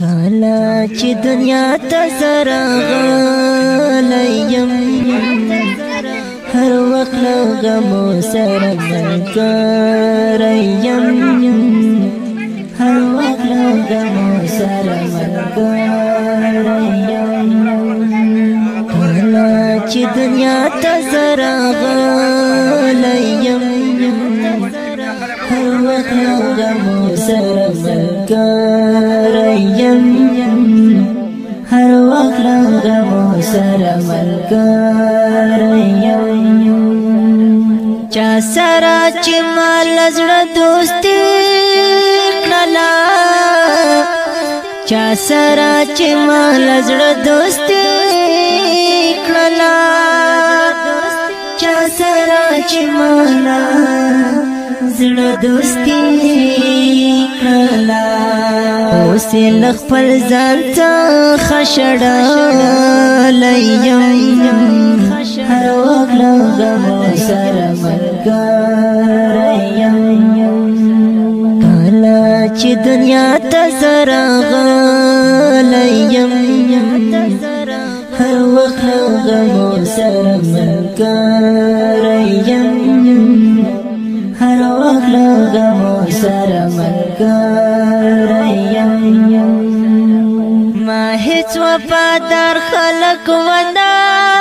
کله چې دنیا ته زه راغلی یم هر وخت له غمو سره ملګری یم هر وخت له غمو سره ملګری یم کله چې دنیا ته زه راغلی یم هر وخت له غمو سره ملګری یم هر وخت له غمو سره ملګری یم چا سره چې ما له زړه دوستي کړله چا سره چې ما له زړه دوستي کړله چا سره چې ما له زړه دوستي کړله اوس یې له خپل ځان څخه شړلی یم هر وخت له غمو سره ملګری یم کله چې دنیا ته زه راغلی یم هر وخت له غمو سره ملګری یم هر وخت له غمو سره ملګری یم ما هیڅ وفادار خلک ونه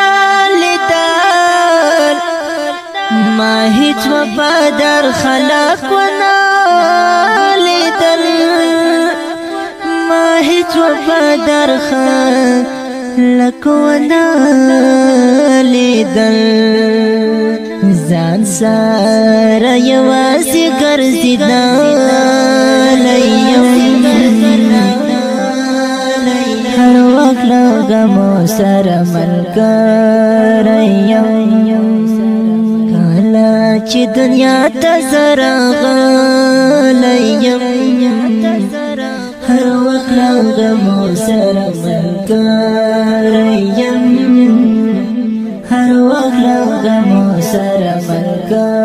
لیدل ما هیڅ وفادار خلک ونه لیدل ما هیڅ وفادار خلک ونه لیدل ځان سره یوازې ګرځېدلی یم هر وخت له غمو سره ملګری یم کله چې دنیا ته زه راغلی یم هر وخت له غمو سره ملګری یم هر وخت له غمو سره ملګری